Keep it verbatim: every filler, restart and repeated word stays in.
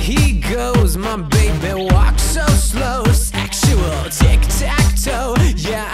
he goes. My baby walks so slow, sexual tic-tac-toe. Yeah,